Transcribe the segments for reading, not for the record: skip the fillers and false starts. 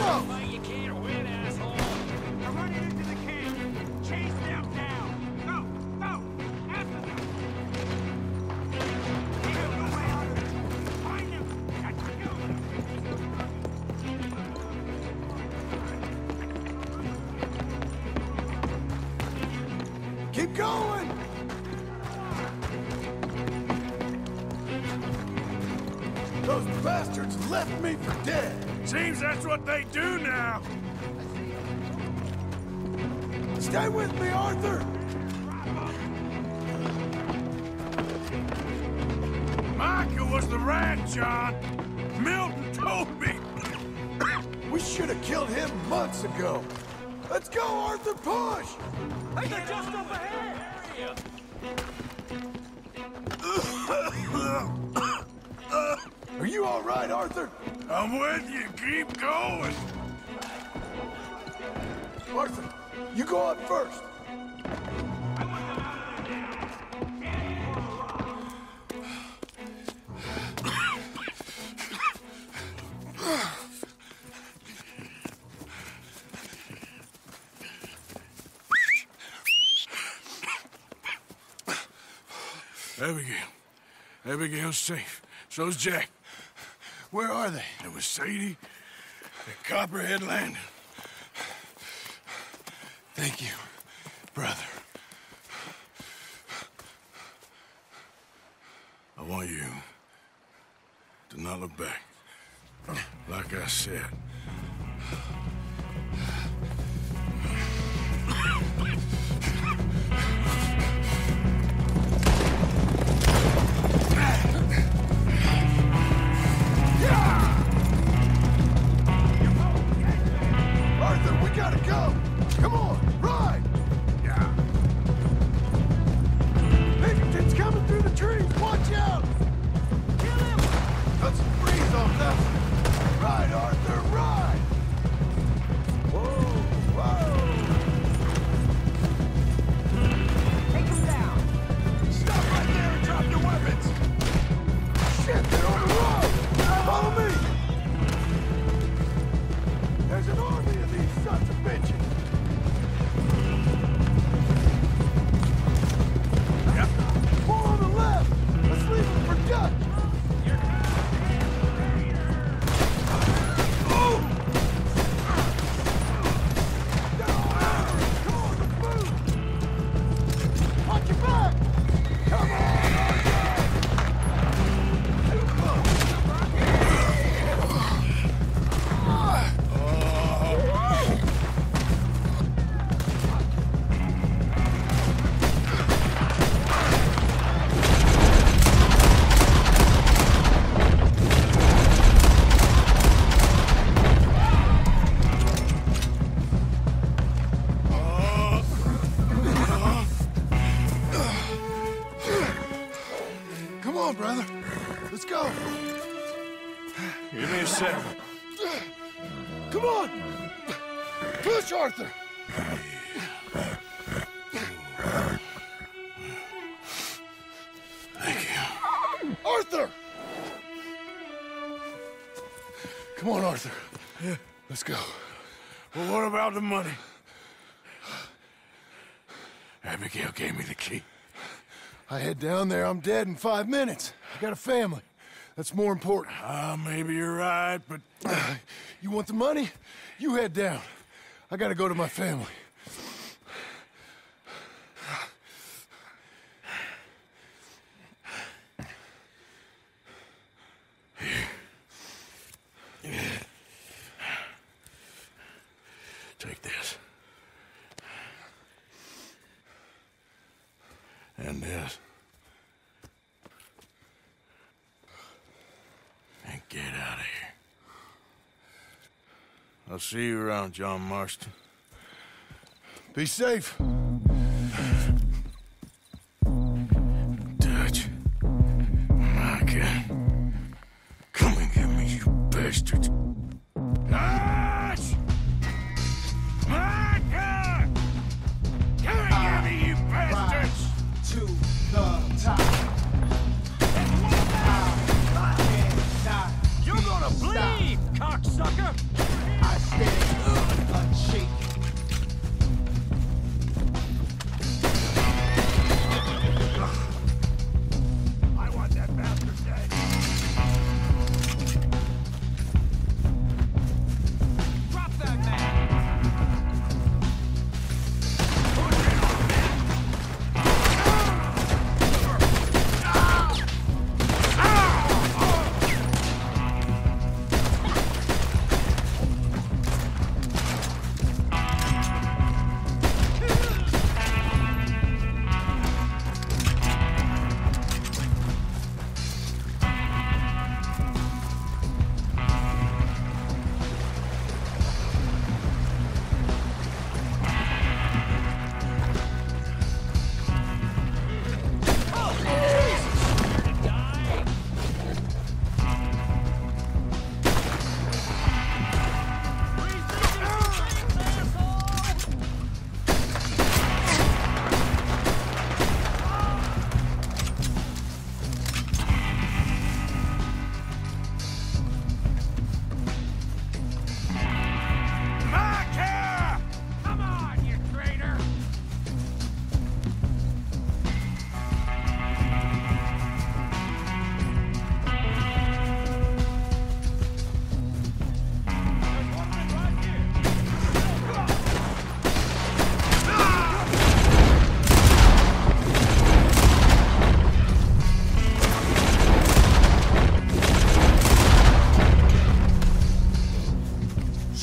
But you can't win, asshole. They're running into the camp. Chase them down. Go, go, after them. Keep them away out of it. Find them. Got to kill them. Keep going! Those bastards left me for dead! Seems that's what they do now. Stay with me, Arthur! Micah was the rat, John. Milton told me. We should have killed him months ago. Let's go, Arthur, push! Hey, they're just up ahead! Are you all right, Arthur? I'm with you. Keep going. Arthur, you go up first. Abigail's safe. So's Jack. Where are they? It was Sadie at Copperhead Landing. Thank you, brother. I want you to not look back. Like I said. Arthur, we gotta go! Come on, ride! Yeah. Pinkerton's coming through the trees! Watch out! Kill him! Cut some breeze off that one! Ride, Arthur, ride! Whoa, whoa! Take him down! Stop right there and drop your weapons! Shit, they're on the road! Follow me! There's an army of these sons of bitches! Yep. More on the left! Let's leave them for Dutch! Watch your back! Come on, Arthur! Too close! Come on, brother. Let's go. Give me a second. Come on! Push, Arthur! Thank you. Arthur! Come on, Arthur. Yeah. Let's go. Well, what about the money? Abigail gave me the key. I head down there, I'm dead in 5 minutes. I got a family. That's more important. Maybe you're right, but... You want the money? You head down. I gotta go to my family. Take this. And this. And get out of here. I'll see you around, John Marston. Be safe. Dutch. Micah. Come and get me, you bastards. Dutch! Micah! Come and get me, you bastards! To the top. You're gonna bleed, cocksucker! I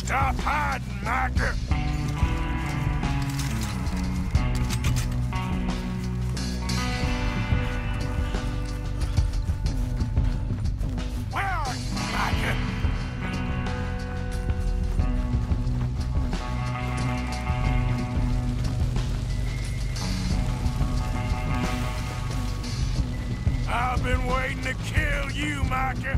Stop hiding, Micah! Where are you, Micah? I've been waiting to kill you, Micah.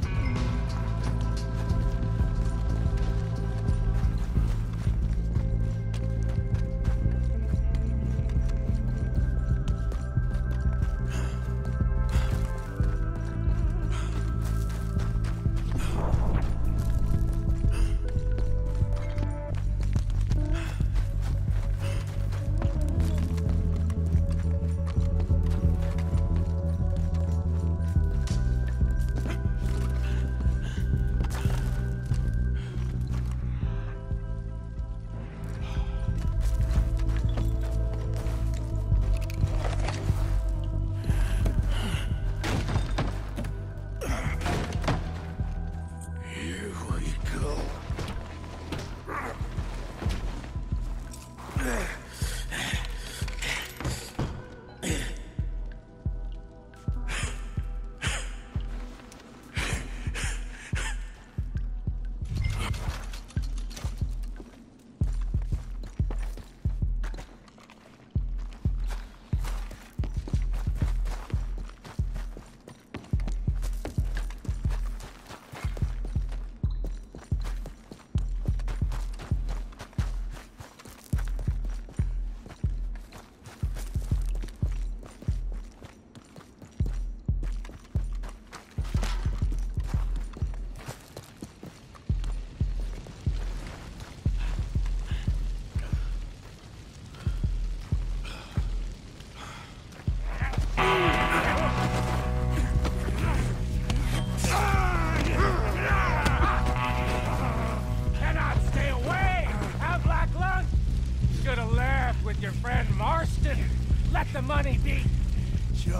Your friend Marston. Let the money be. Sure.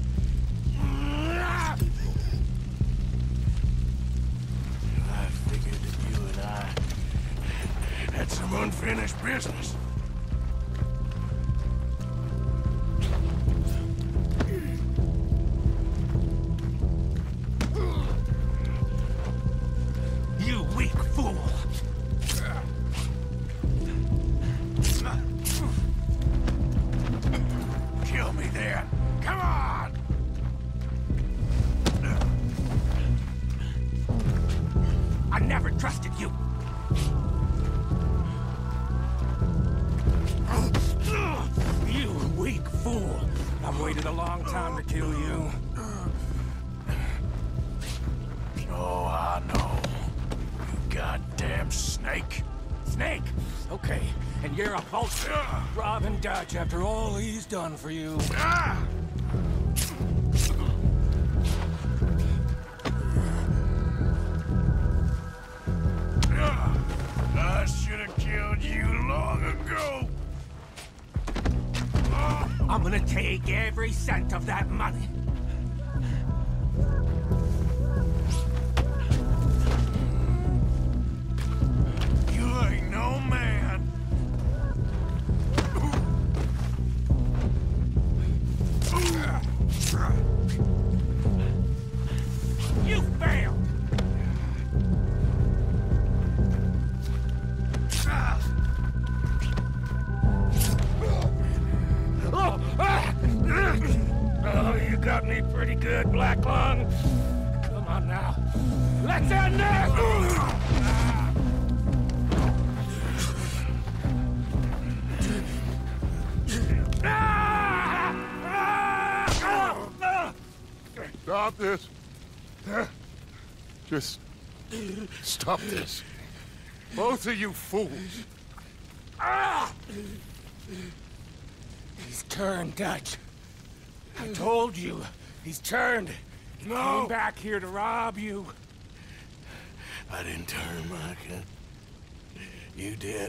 I figured that you and I had some unfinished business. You weak fool. Kill me then. Come on! I never trusted you. You weak fool. I've waited a long time to kill you. Oh, I know. You goddamn snake. Snake? Okay, and you're a vulture. Robbing Dutch after all he's done for you. Ah! I should have killed you long ago. I'm gonna take every cent of that money. You ain't no man. You failed. Oh, you got me pretty good, Black Lung. Come on now. Let's end this! Stop this. Just stop this. Both of you fools. He's turned, Dutch. I told you. He's turned. He came back here to rob you. I didn't turn, Micah. You did.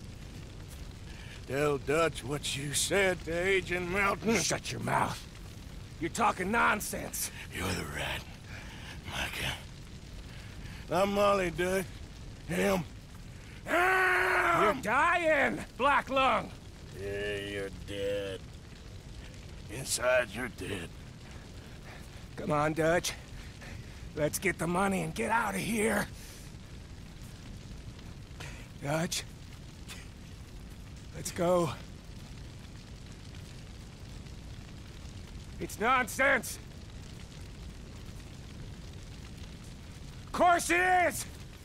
Tell Dutch what you said to Agent Melton. Shut your mouth. You're talking nonsense. You're the rat, Micah. I'm Molly, Dutch. Him, You're dying, Black Lung! Yeah, you're dead. Inside, you're dead. Come on, Dutch. Let's get the money and get out of here. Dutch. Let's go. It's nonsense! Of course it is!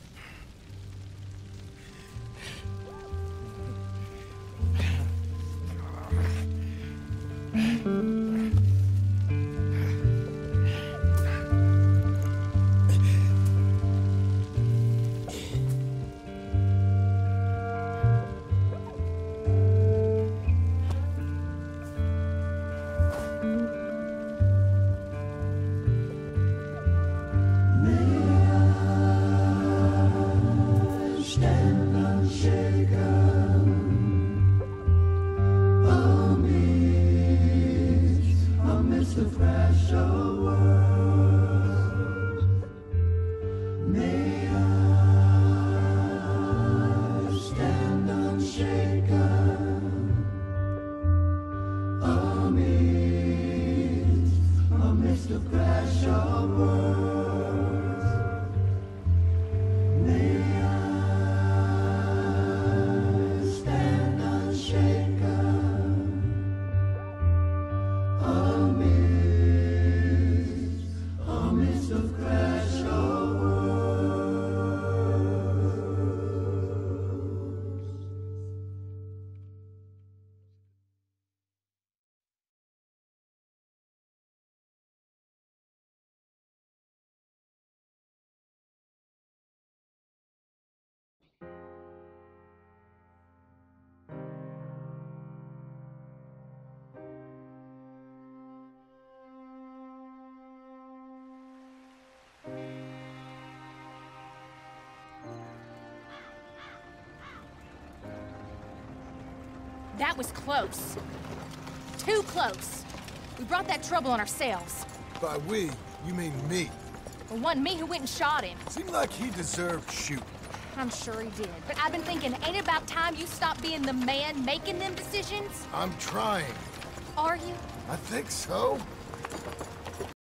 That was close. Too close. We brought that trouble on ourselves. By we, you mean me. It wasn't me who went and shot him. Seemed like he deserved shooting. I'm sure he did. But I've been thinking, ain't it about time you stop being the man making them decisions? I'm trying. Are you? I think so.